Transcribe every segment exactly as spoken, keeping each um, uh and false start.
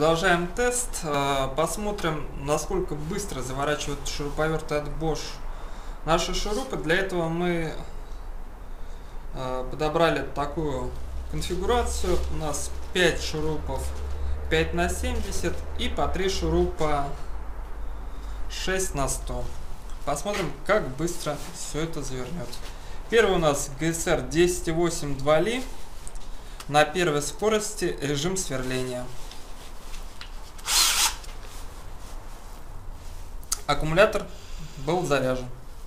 Продолжаем тест. Посмотрим, насколько быстро заворачивают шуруповерты от Bosch наши шурупы. Для этого мы подобрали такую конфигурацию. У нас пять шурупов пять на семьдесят и по три шурупа шесть на сто. Посмотрим, как быстро все это завернет. Первый у нас джи эс эр десять и восемь два ли. На первой скорости режим сверления. Аккумулятор был заряжен.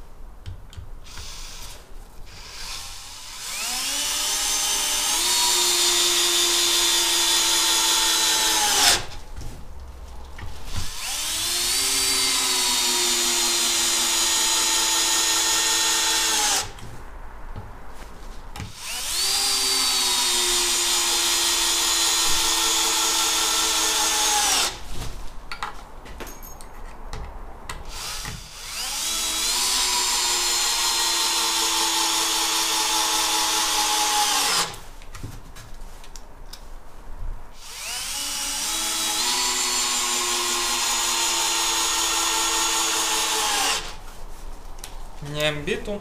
Нямбиту.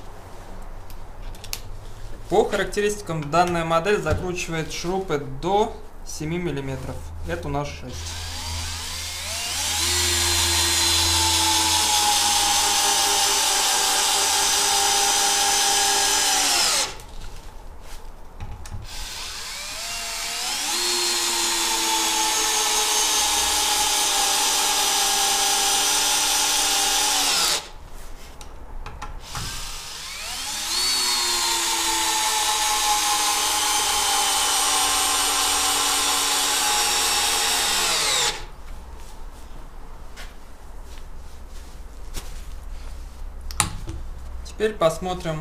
По характеристикам данная модель закручивает шурупы до семи миллиметров. Это у нас шесть. Теперь посмотрим,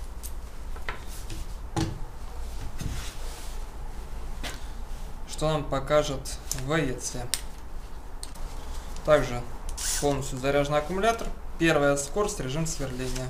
что нам покажет в и си. Также полностью заряжен аккумулятор. Первая скорость, режим сверления.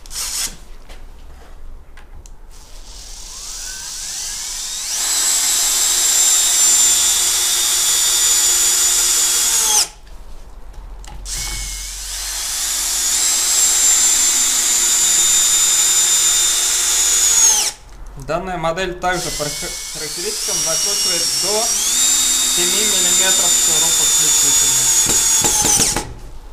Данная модель также по характеристикам закручивает до семи миллиметров шурупа включительно.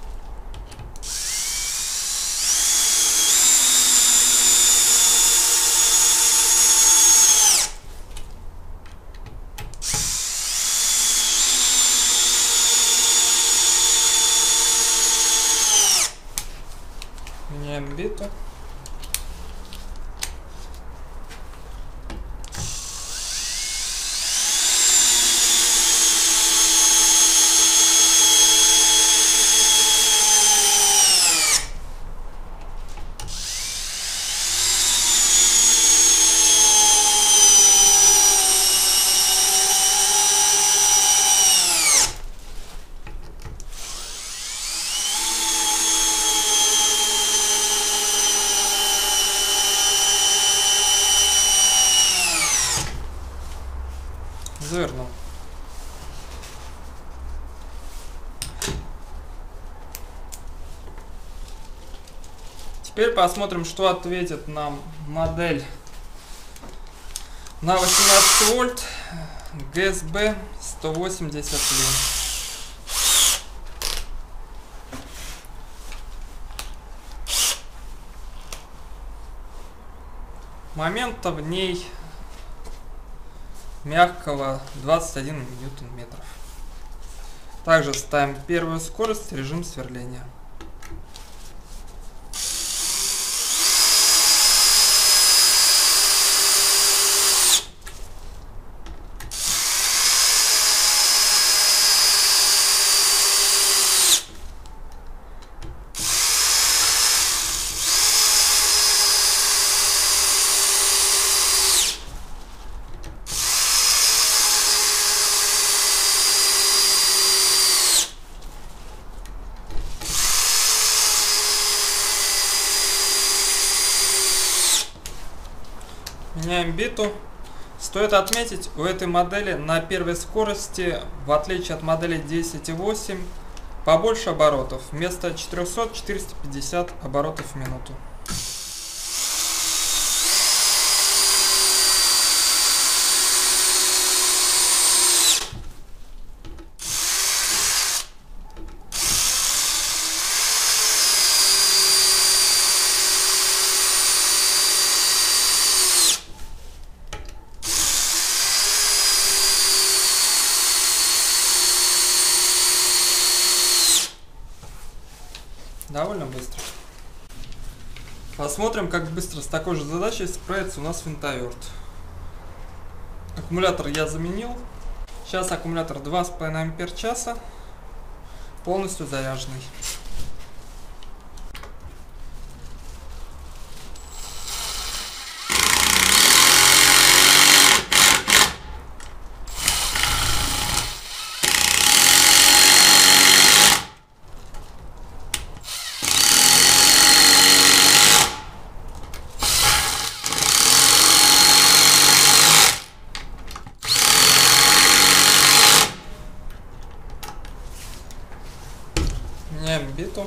Нямбиту. Завернул. Теперь посмотрим, что ответит нам модель на восемнадцать вольт джи эс би сто восемьдесят ли. Момента в ней мягкого двадцать один ньютон метров. Также ставим первую скорость, режим сверления. Меняем биту. Стоит отметить, у этой модели на первой скорости, в отличие от модели десять и восемь, побольше оборотов. Вместо четырёхсот — четыреста пятьдесят оборотов в минуту. Довольно быстро. Посмотрим, как быстро с такой же задачей справится у нас винтоверт. Аккумулятор я заменил. Сейчас аккумулятор два с половиной ампер часа, полностью заряженный. Меняем биту.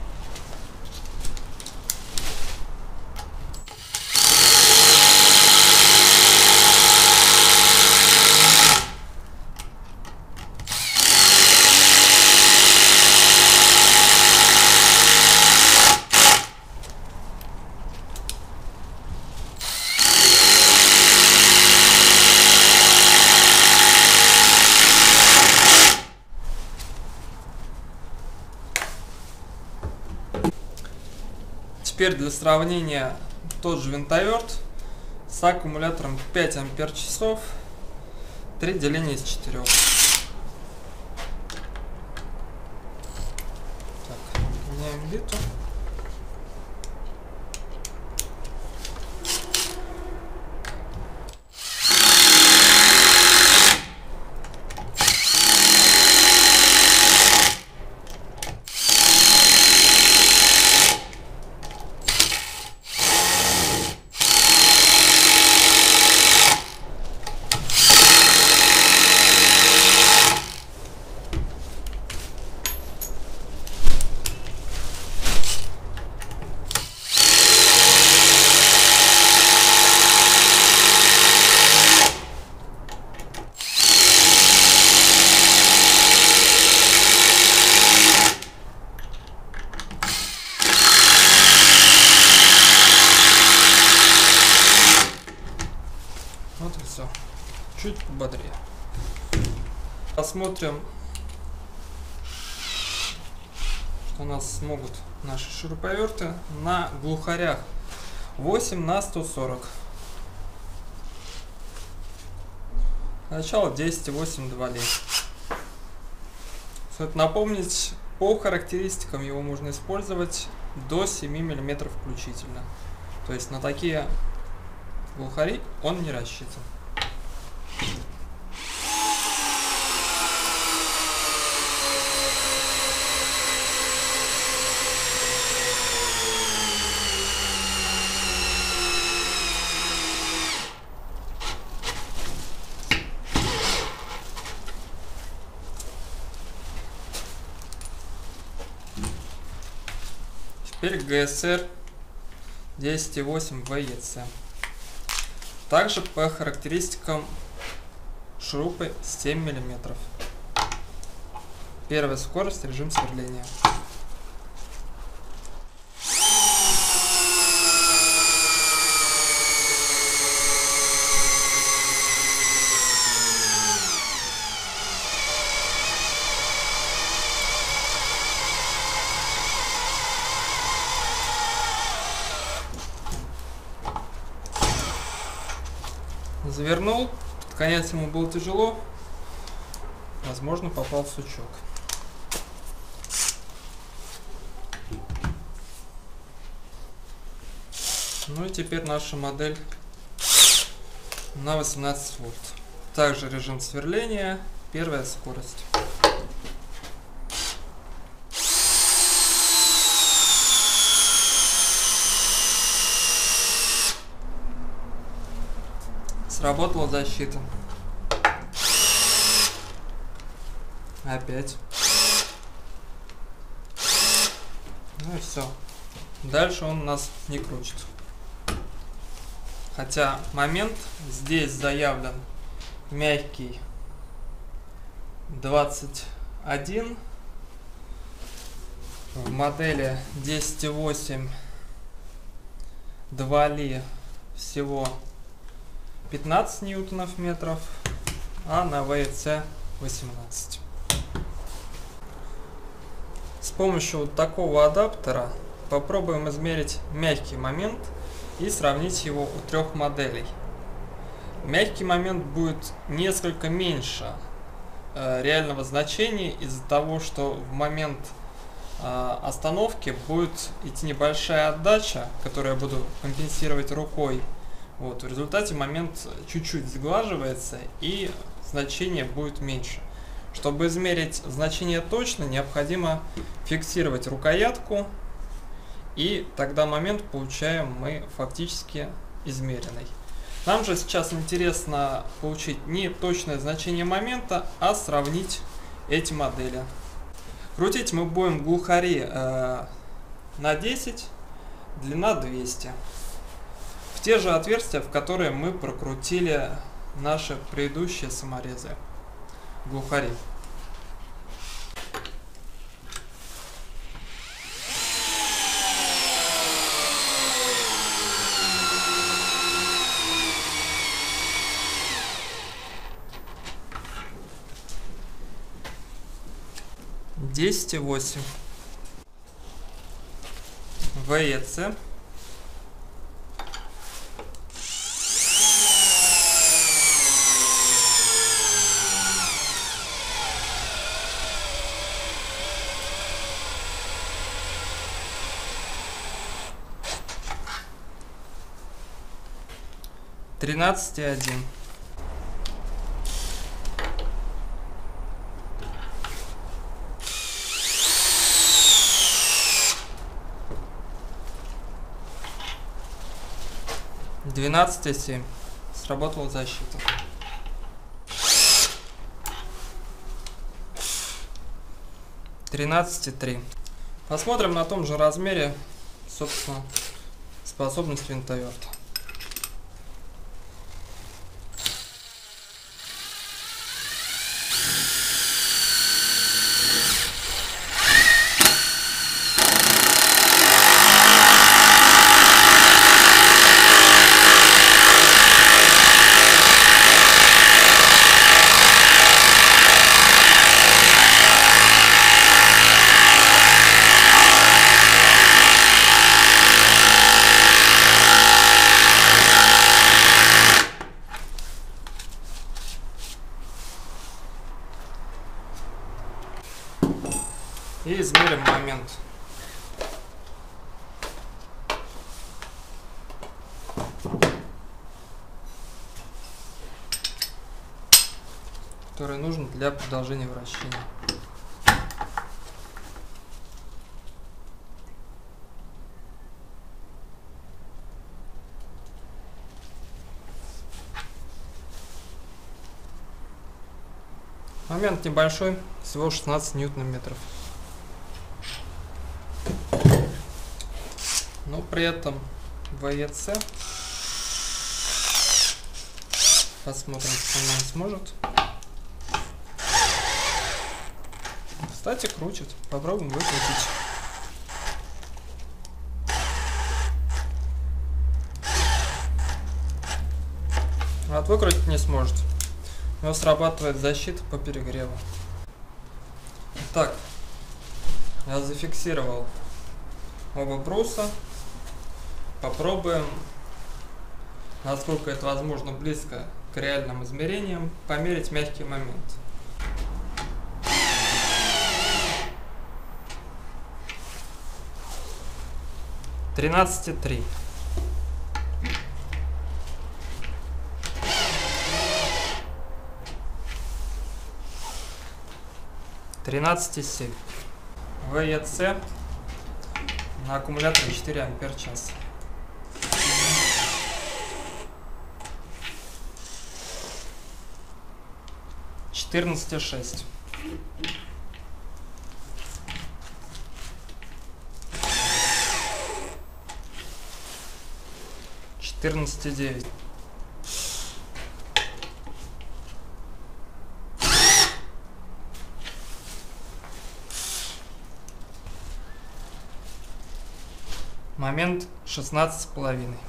Теперь для сравнения тот же винтоверт с аккумулятором пять ампер часов, три деления из четырёх. Так, меняем биту. Вот и все. Чуть бодрее. Посмотрим, что у нас смогут наши шуруповерты на глухарях. восемь на сто сорок. Начало десять и восемь вдвали. Стоит напомнить, по характеристикам его можно использовать до семи миллиметров включительно. То есть на такие глухари он не рассчитан. Теперь джи эс эр десять и восемь ви и си. Также по характеристикам шурупы семь миллиметров. Первая скорость, режим сверления. Завернул, под конец ему было тяжело, возможно, попал в сучок. Ну и теперь наша модель на восемнадцать вольт. Также режим сверления, первая скорость. Сработала защита. Опять. Ну и все. Дальше он нас не крутит. Хотя момент здесь заявлен мягкий двадцать один. В модели десять и восемь два ли всего пятнадцать ньютонов метров, а на вэ и цэ восемнадцать. С помощью вот такого адаптера попробуем измерить мягкий момент и сравнить его у трех моделей. Мягкий момент будет несколько меньше э, реального значения из-за того, что в момент э, остановки будет идти небольшая отдача, которую я буду компенсировать рукой. Вот, в результате момент чуть-чуть сглаживается и значение будет меньше. Чтобы измерить значение точно, необходимо фиксировать рукоятку, и тогда момент получаем мы фактически измеренный. Нам же сейчас интересно получить не точное значение момента, а сравнить эти модели. Крутить мы будем глухари э, на десять, длина двести. В те же отверстия, в которые мы прокрутили наши предыдущие саморезы. Глухари. десять и восемь. вэ и цэ. тринадцать и один. двенадцать и семь. Сработала защита. тринадцать и три. Посмотрим на том же размере, собственно, способность винтоверта. И измерим момент. Который нужен для продолжения вращения. Момент небольшой, всего шестнадцать ньютон-метров. Но при этом вэ и цэ. Посмотрим, что он сможет. Кстати, крутит. Попробуем выкрутить. А вот выкрутить не сможет. У него срабатывает защита по перегреву. Так, я зафиксировал оба бруса. Попробуем, насколько это возможно, близко к реальным измерениям, померить мягкий момент. тринадцать и три. тринадцать и семь. вэ и цэ на аккумуляторе четыре ампер час. четырнадцать и шесть. четырнадцать и девять. Момент шестнадцать с половиной.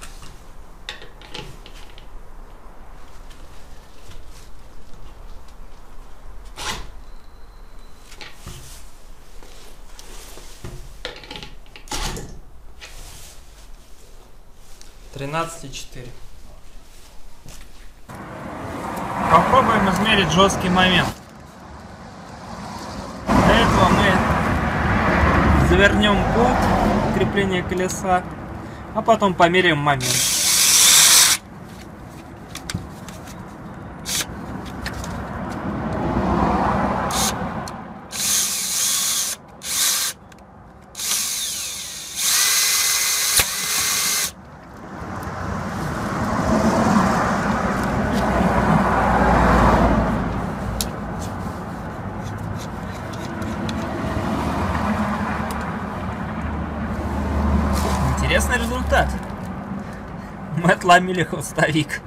тринадцать и четыре. Попробуем измерить жесткий момент. Для этого мы завернем болт крепления колеса, а потом померяем момент. Интересный результат. Мы отломили хвостовик.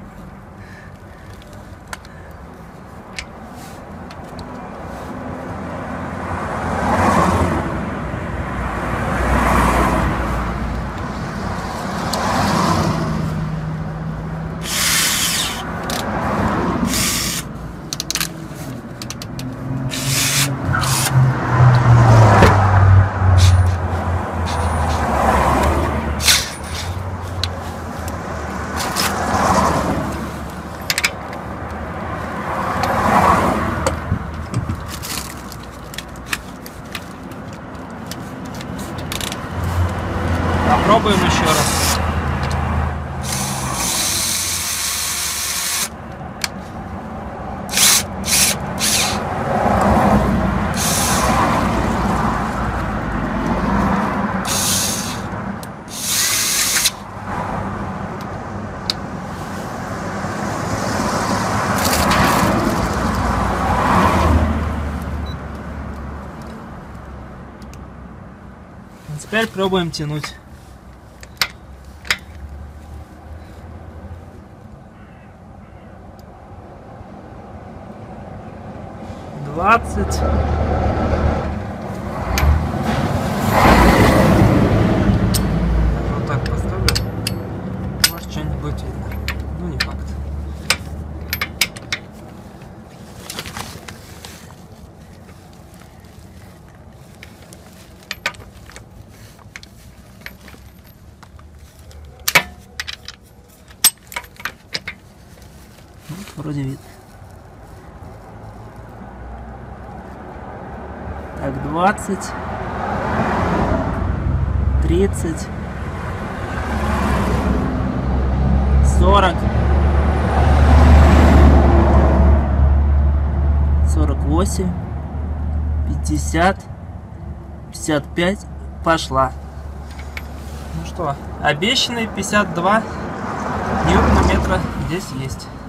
Попробуем еще раз. Теперь пробуем тянуть. двадцать. Вот так поставлю. Может, что-нибудь будет видно. Ну, не факт. Вот, вроде видно. Так, двадцать, тридцать, сорок, сорок восемь, пятьдесят, пятьдесят пять, пошла. Ну что, обещанные пятьдесят два ньютона метра здесь есть.